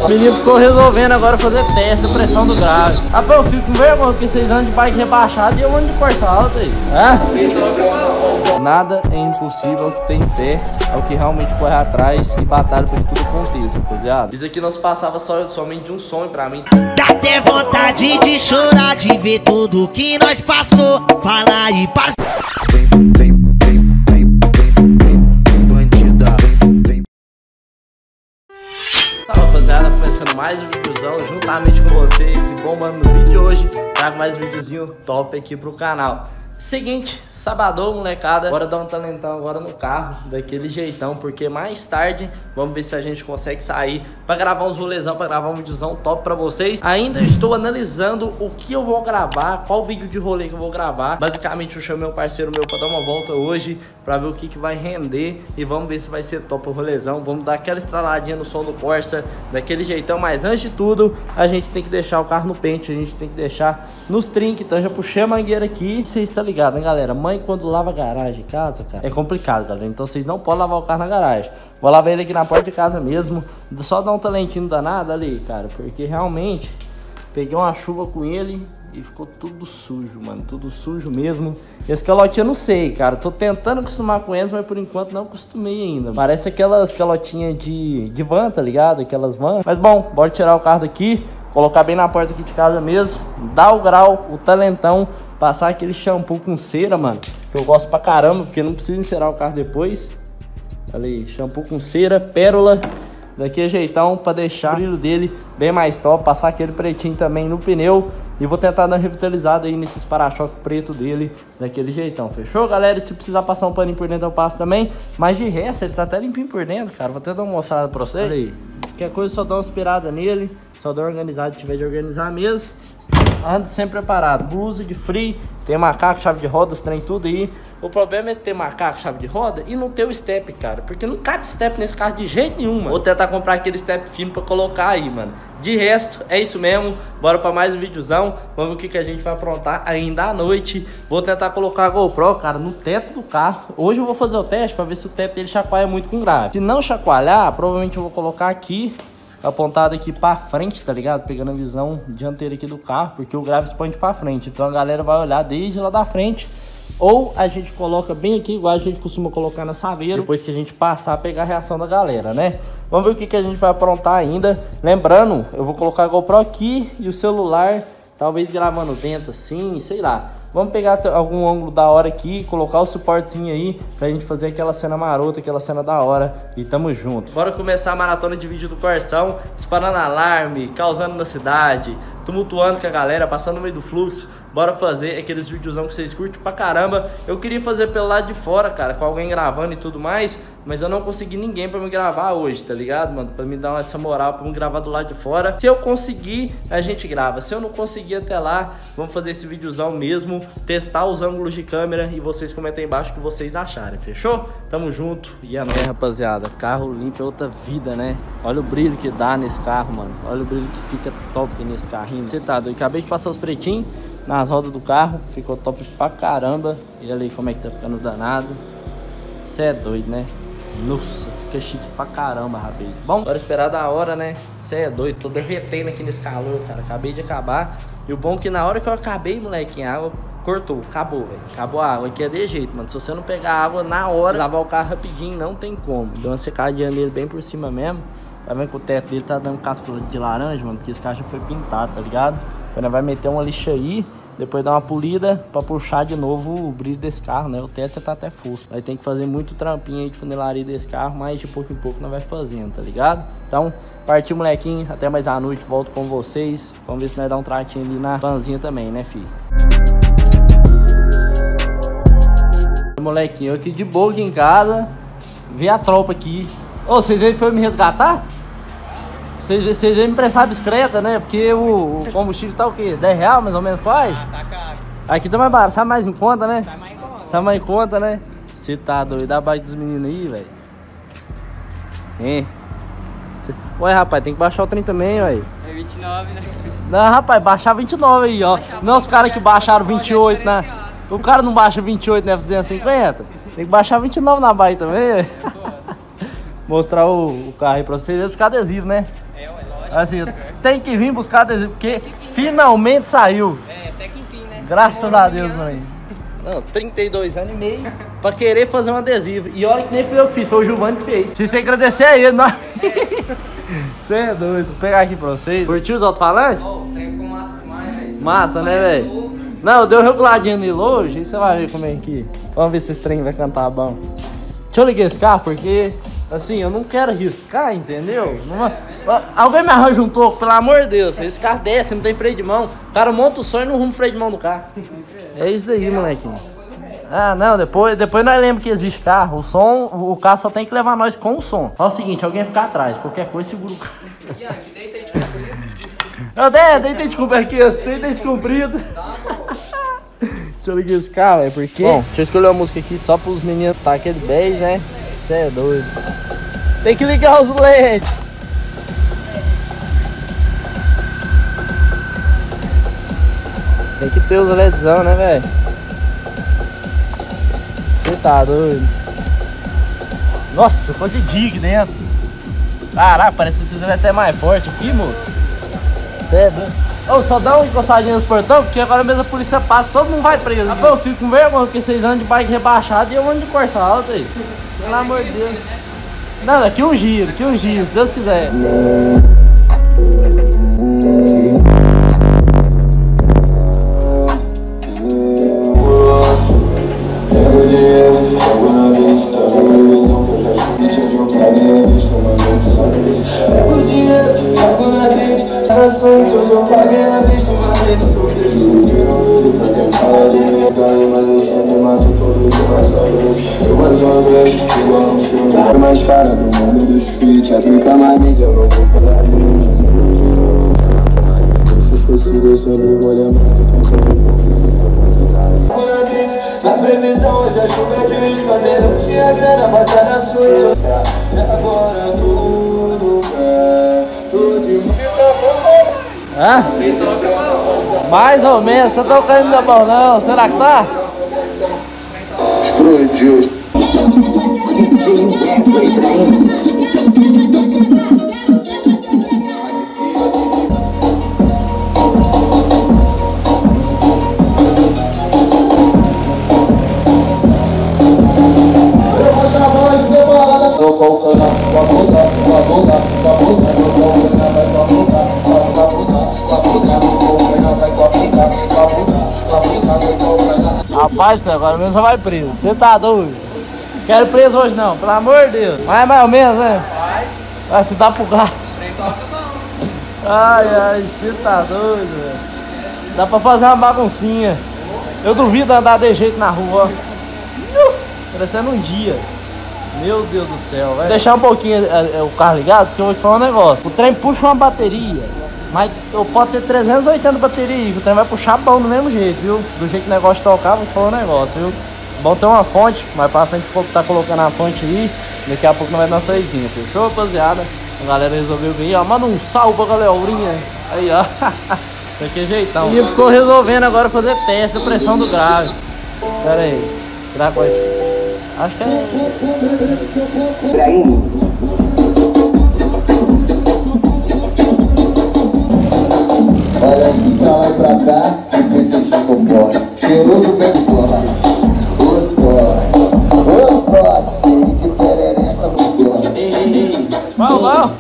menino ficou resolvendo agora fazer teste da pressão do grave. Rapaz, eu fico com vergonha porque vocês andam de bike rebaixado e eu ando de corta alta aí. Nada é impossível que tem fé, é o que realmente corre atrás e batalha para que tudo aconteça, rapaziada. Isso aqui não se passava somente de um sonho pra mim. Dá até vontade de chorar, de ver tudo que nós passou. Fala aí, para. Rapaziada, começando mais um videozão juntamente com vocês e bombando no vídeo de hoje. Trago mais um videozinho top aqui pro canal. Seguinte, sabadão, molecada, bora dar um talentão agora no carro, daquele jeitão, porque mais tarde vamos ver se a gente consegue sair pra gravar uns rolezão, pra gravar um videozão top pra vocês. Ainda estou analisando o que eu vou gravar, qual vídeo de rolê que eu vou gravar. Basicamente eu chamei um parceiro meu pra dar uma volta hoje, pra ver o que vai render e vamos ver se vai ser top o rolezão. Vamos dar aquela estraladinha no som do Corsa, daquele jeitão, mas antes de tudo, a gente tem que deixar o carro no pente, a gente tem que deixar nos trinques. Então já puxei a mangueira aqui, vocês estão ligados, né, galera? Mãe, quando lava a garagem em casa, cara, é complicado, galera. Então vocês não podem lavar o carro na garagem. Vou lavar ele aqui na porta de casa mesmo. Só dar um talentinho danado ali, cara, porque realmente peguei uma chuva com ele e ficou tudo sujo, mano. Tudo sujo mesmo. Esse calotinho eu não sei, cara. Tô tentando acostumar com eles, mas por enquanto não acostumei ainda. Parece aquelas calotinhas de van, tá ligado? Aquelas van. Mas bom, bora tirar o carro daqui, colocar bem na porta aqui de casa mesmo, dar o grau, o talentão, passar aquele shampoo com cera, mano, que eu gosto pra caramba, porque não precisa encerar o carro depois. Olha aí, shampoo com cera, pérola, daquele jeitão, pra deixar o brilho dele bem mais top. Passar aquele pretinho também no pneu e vou tentar dar uma revitalizada aí nesses para-choque preto dele, daquele jeitão, fechou, galera? E se precisar passar um paninho por dentro eu passo também, mas de resto ele tá até limpinho por dentro, cara. Vou até dar uma mostrada pra vocês. Olha aí, qualquer coisa só dá uma aspirada nele, só dá uma organizada se tiver de organizar mesmo. Ando sempre preparado, blusa de frio, tem macaco, chave de roda, os trem tudo aí. O problema é ter macaco, chave de roda e não ter o step, cara, porque não cabe step nesse carro de jeito nenhum, mano. Vou tentar comprar aquele step fino pra colocar aí, mano. De resto, é isso mesmo, bora pra mais um videozão. Vamos ver o que a gente vai aprontar ainda à noite. Vou tentar colocar a GoPro, cara, no teto do carro. Hoje eu vou fazer o teste pra ver se o teto dele chacoalha muito com grave. Se não chacoalhar, provavelmente eu vou colocar aqui, apontado aqui pra frente, tá ligado? Pegando a visão dianteira aqui do carro, porque o grave expande pra frente. Então a galera vai olhar desde lá da frente. Ou a gente coloca bem aqui, igual a gente costuma colocar na saveira, depois que a gente passar a pegar a reação da galera, né? Vamos ver o que a gente vai aprontar ainda. Lembrando, eu vou colocar a GoPro aqui e o celular talvez gravando dentro assim, sei lá. Vamos pegar algum ângulo da hora aqui, colocar o suportezinho aí pra gente fazer aquela cena marota, aquela cena da hora. E tamo junto. Bora começar a maratona de vídeo do Corsão, disparando alarme, causando na cidade, tumultuando com a galera, passando no meio do fluxo. Bora fazer aqueles videozão que vocês curtem pra caramba. Eu queria fazer pelo lado de fora, cara, com alguém gravando e tudo mais, mas eu não consegui ninguém pra me gravar hoje, tá ligado, mano? Pra me dar essa moral, pra me gravar do lado de fora. Se eu conseguir, a gente grava. Se eu não conseguir até lá, vamos fazer esse videozão mesmo, testar os ângulos de câmera e vocês comentem aí embaixo o que vocês acharem, fechou? Tamo junto e é nóis, rapaziada. Carro limpo é outra vida, né? Olha o brilho que dá nesse carro, mano. Olha o brilho que fica top nesse carrinho. Você tá doido? Acabei de passar os pretinhos nas rodas do carro, ficou top pra caramba. E olha aí como é que tá ficando danado. Você é doido, né? Nossa, fica chique pra caramba, rapaz. Bom, bora esperar da hora, né? Você é doido, tô derretendo aqui nesse calor, cara. Acabei de acabar. E o bom é que na hora que eu acabei, moleque, a água cortou, acabou, velho. Acabou a água, aqui é de jeito, mano. Se você não pegar água na hora, lavar o carro rapidinho, não tem como. Deu uma secadinha nele bem por cima mesmo. Tá vendo que o teto dele tá dando casca de laranja, mano? Porque esse carro já foi pintado, tá ligado? Então nós vai meter uma lixa aí, depois dar uma polida pra puxar de novo o brilho desse carro, né? O teto já tá até fosco. Aí tem que fazer muito trampinho aí de funilaria desse carro, mas de pouco em pouco nós vai fazendo, tá ligado? Então, partiu, molequinho. Até mais à noite, volto com vocês. Vamos ver se nós dá um tratinho ali na vanzinha também, né, filho? Molequinho, eu aqui de boa aqui em casa. Vi a tropa aqui. Ô, vocês veio que foi me resgatar? Vocês veio me emprestar a bicicleta, né? Porque o combustível tá o quê? 10 reais mais ou menos, faz? Ah, tá caro. Aqui tá mais barato, sai mais em conta, né? Sai mais em conta. Sai mais em conta, né? Você tá doido, dá a bike dos meninos aí, velho. Hein? Ué, rapaz, tem que baixar o trem também, ué. É 29, né? Não, rapaz, baixar 29 aí, ó. Não, os caras que baixaram 28, né? O cara não baixa 28 na F250? Tem que baixar 29 na bike também, velho. Mostrar o carro aí pra vocês, ficar adesivo, né? É, lógico. Assim, tem que vir buscar adesivo, porque finalmente saiu. Até que enfim, né? Graças a Deus, mãe. Não, 32 anos e meio pra querer fazer um adesivo. E olha que nem fui eu que fiz, foi o Giovanni que fez. Vocês têm que agradecer a ele, não? Você é doido. Vou pegar aqui pra vocês. Curtiu os alto-falantes? Ó, o trem ficou massa demais, velho. Massa, né, velho? Não, deu reguladinho nele hoje, e você vai ver como é que... Vamos ver se esse trem vai cantar bom. Deixa eu ligar esse carro, porque... Assim, eu não quero riscar, entendeu? Alguém me arranja um pouco, pelo amor de Deus. Esse carro desce, não tem freio de mão. O cara monta o som e não arruma o freio de mão do carro. É isso daí, molequinho. Ah, não, depois nós lembramos que existe carro. O som, o carro só tem que levar nós com o som. Fala o seguinte, alguém ficar atrás, qualquer coisa segura o carro. Eu deitei de comprido aqui, deitei de comprido. Deixa eu ligar esse carro, é porque... Bom, deixa eu escolher uma música aqui só pros meninos tá aquele 10, né? Você é doido. Tem que ligar os LEDs. Tem que ter os LEDzão, né, velho? Você tá doido. Nossa, ficou de dig dentro. Caraca, parece que vocês vai até mais forte aqui, moço. Você é doido. Ô, só dá uma encostadinha nos portão, porque agora mesmo a polícia passa, todo mundo vai preso. Eu fico com vergonha, porque vocês andam de bike rebaixado e eu ando de Corsa alta aí. Pelo amor de Deus. Não, daqui um giro, se Deus quiser. Hoje eu paguei a vista, uma vez sobre o jogo. Eu não ligo pra quem fala de mim, mas eu sempre mato todo de mais uma vez. Eu mais uma vez, igual no filme. É mais cara do mundo dos feats. Aplica mais mídia, eu não vou pegar mídia. Eu não giro, eu mato mais. Deixa esquecido, eu sempre vou lembrar de quem corre por mim. Eu vou ajudar aí. Na previsão, hoje a chuva é de risco. Quando não tinha grana, botar na suíte. E agora tudo bem, tudo de Hã? Mais ou menos, você tá tocando ainda bom não, será que tá? explodiu. Rapaz, agora mesmo só vai preso. Você tá doido? Quero preso hoje não, pelo amor de Deus. Mas é mais ou menos, né? Vai se dar pro gato. Ai, você tá doido, velho. Dá pra fazer uma baguncinha. Eu duvido andar de jeito na rua, ó. Parecendo um dia. Meu Deus do céu, vai deixar um pouquinho o carro ligado, porque eu vou te falar um negócio. O trem puxa uma bateria, mas eu posso ter 380 baterias, o trem vai puxar bom do mesmo jeito, viu? Do jeito que o negócio tocar, vou te falar um negócio, viu? Bom ter uma fonte, mas pra frente tá colocando a fonte aí, daqui a pouco não vai dar saidinha, fechou, rapaziada? A galera resolveu vir, ó, manda um salve pra galerinha. Aí, ó. Daquele jeitão. E ficou resolvendo agora fazer teste da pressão do grave. Pera aí, será que vai... Acho que é... Olha assim pra lá e pra cá, vê se chegou fora. Cheiroso bem fora. Ô sorte, cheio de perereca no corpo. Vamos.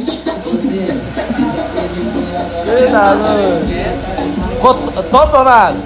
Topa ou nada?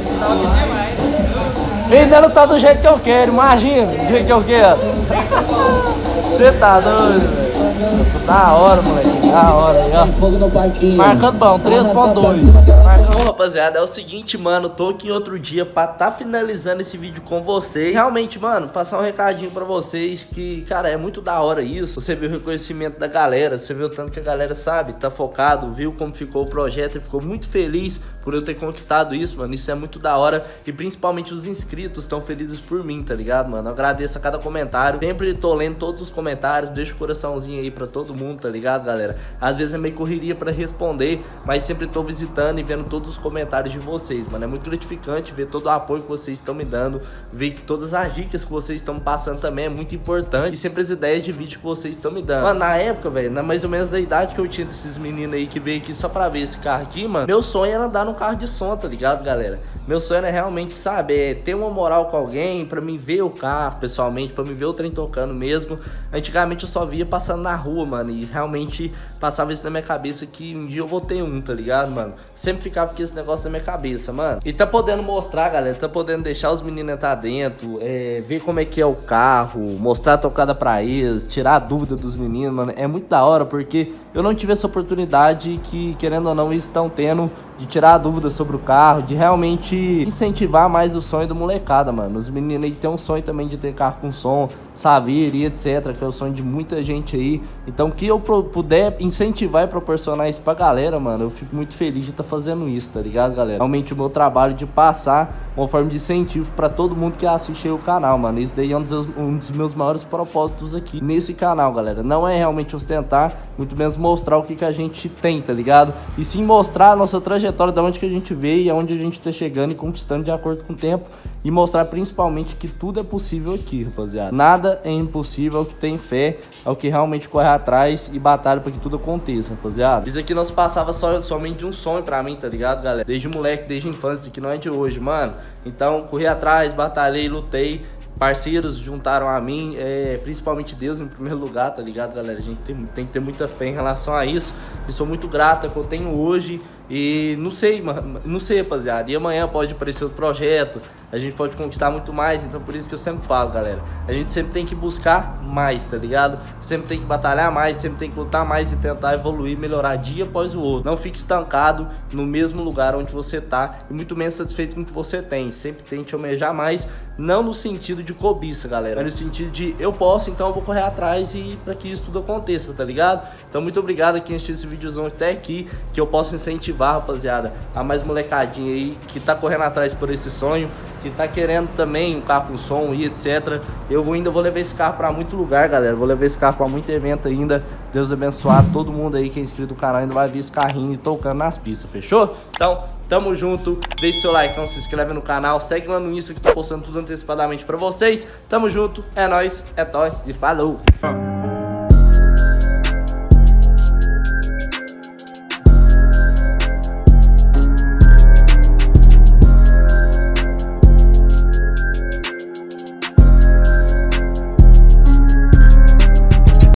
Ele não tá do jeito que eu quero, imagina, do jeito que eu quero. Você tá doido, velho. Da hora, moleque, da hora aí, ó. Marcando bom, 3.2. Bom, rapaziada, é o seguinte, mano. Tô aqui outro dia pra tá finalizando esse vídeo com vocês. Realmente, mano, passar um recadinho pra vocês que, cara, é muito da hora isso. Você viu o reconhecimento da galera, você viu o tanto que a galera sabe, tá focado, viu como ficou o projeto e ficou muito feliz por eu ter conquistado isso, mano. Isso é muito da hora. E principalmente os inscritos estão felizes por mim, tá ligado, mano? Eu agradeço a cada comentário. Sempre tô lendo todos os comentários, deixo o coraçãozinho aí pra todo mundo, tá ligado, galera? Às vezes é meio correria pra responder, mas sempre tô visitando e vendo todos todos os comentários de vocês, mano. É muito gratificante ver todo o apoio que vocês estão me dando, ver que todas as dicas que vocês estão me passando também é muito importante, e sempre as ideias de vídeo que vocês estão me dando. Mano, na época, velho, na mais ou menos da idade que eu tinha desses meninos aí que veio aqui só pra ver esse carro aqui, mano, meu sonho era andar num carro de som, tá ligado, galera? Meu sonho era realmente, sabe, ter uma moral com alguém, pra mim ver o carro pessoalmente, pra mim ver o trem tocando mesmo. Antigamente eu só via passando na rua, mano, e realmente passava isso na minha cabeça que um dia eu vou ter um, tá ligado, mano? Sempre ficava com esse negócio na minha cabeça, mano. E tá podendo mostrar, galera, tá podendo deixar os meninos entrar dentro, ver como é que é o carro, mostrar a tocada pra eles, tirar a dúvida dos meninos, mano. É muito da hora, porque eu não tive essa oportunidade que, querendo ou não, eles estão tendo de tirar a dúvida sobre o carro, de realmente incentivar mais o sonho do molecada, mano. Os meninos aí têm um sonho também de ter carro com som, Saveiro e etc, que é o sonho de muita gente aí. Então, que eu puder incentivar e proporcionar isso pra galera, mano, eu fico muito feliz de estar fazendo isso, tá ligado, galera? Realmente o meu trabalho de passar uma forma de incentivo pra todo mundo que assiste aí o canal, mano. Isso daí é um dos meus maiores propósitos aqui nesse canal, galera. Não é realmente ostentar, muito menos mostrar o que a gente tem, tá ligado? E sim mostrar a nossa trajetória, de onde que a gente veio e aonde a gente tá chegando e conquistando de acordo com o tempo. E mostrar principalmente que tudo é possível aqui, rapaziada. Nada é impossível, que tem fé, é o que realmente corre atrás e batalha pra que tudo aconteça, rapaziada. Isso aqui não se passava somente de um sonho pra mim, tá ligado, galera? Desde moleque, desde infância, isso aqui não é de hoje, mano. Então, corri atrás, batalhei, lutei. Parceiros juntaram a mim, principalmente Deus em primeiro lugar, tá ligado, galera? A gente tem que ter muita fé em relação a isso. E sou muito grato ao que eu tenho hoje. E não sei, mano, não sei, rapaziada. E amanhã pode aparecer outro projeto, a gente pode conquistar muito mais. Então por isso que eu sempre falo, galera, a gente sempre tem que buscar mais, tá ligado? Sempre tem que batalhar mais, sempre tem que lutar mais e tentar evoluir, melhorar dia após o outro. Não fique estancado no mesmo lugar onde você tá e muito menos satisfeito com o que você tem. Sempre tente almejar mais, não no sentido de cobiça, galera, mas no sentido de eu posso, então eu vou correr atrás e para que isso tudo aconteça, tá ligado? Então muito obrigado a quem assistiu esse videozão até aqui, que eu possa incentivar, rapaziada, a mais molecadinha aí que tá correndo atrás por esse sonho, que tá querendo também um carro com som e etc. Eu ainda vou levar esse carro pra muito lugar, galera, vou levar esse carro pra muito evento ainda. Deus abençoar todo mundo aí que é inscrito no canal, ainda vai ver esse carrinho tocando nas pistas, fechou? Então, tamo junto, deixa seu like, se inscreve no canal, segue lá no Insta que tô postando tudo antecipadamente pra vocês. Tamo junto, é nóis, é toy e falou!